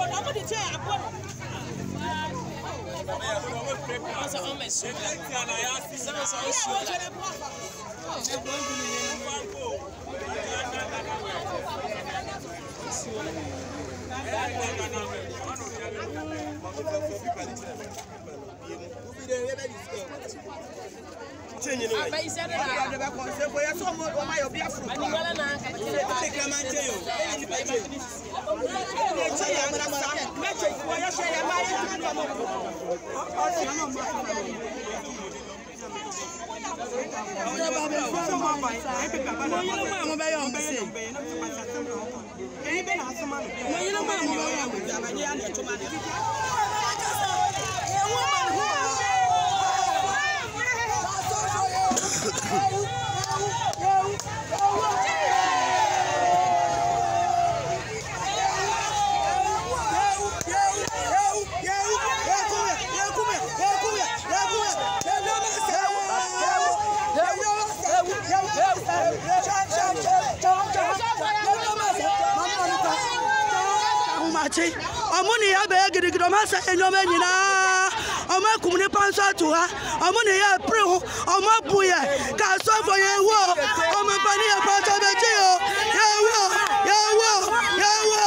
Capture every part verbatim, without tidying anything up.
Amuni ya be gidi gidi ma sa enyo me nyina oma kumni panso to ha amuni ya preho oma buye Kasoa for ye wo oma pani ya panso be ti o ye wo ye wo ye wo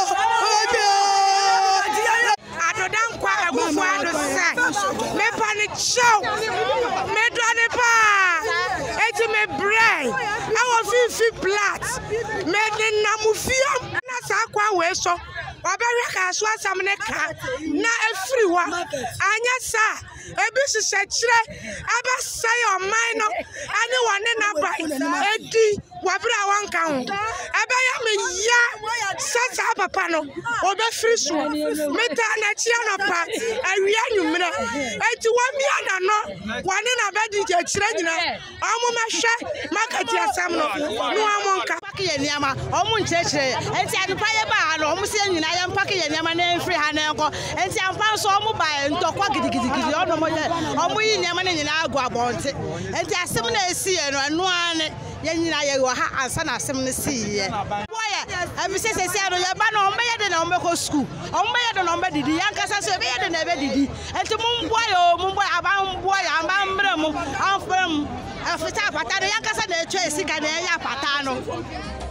oje adodan kwa egufu ado se me pani show me do ne pa eti me brain I was fifi plat me de namufiam na sa kwa we so Wabere Kasoa samne ka na efriwa anya sa ebi sise kire aba say oman no ani wone na bai edi wabere wanka ho aba ya me ya sasa papa no obe firi so meta na chia no pa awia nwumre eti wami ana no wone na bedi je kire nyina omo mahwe market asam no no amonka pakiye niama omo nchechire eti adupa ye ba no omo se nyina ya mpake ye niama na free ha na enko enti amfa so omo ba ntokwa gidigidi ono mo ye omo yi niama na nyina agu abonte enti asem na esi ye no eno ane ye nyina ye wo ha ansa na asem na si ye boye abi se se se ano ye ba na omo ye de na omo ko school omo ye de na omo didi yankasa so be ye de na be didi enti mum boye o mum boye aba boye aba mbre mu amfram afita pata de yankasa na etwa esika na ya pata no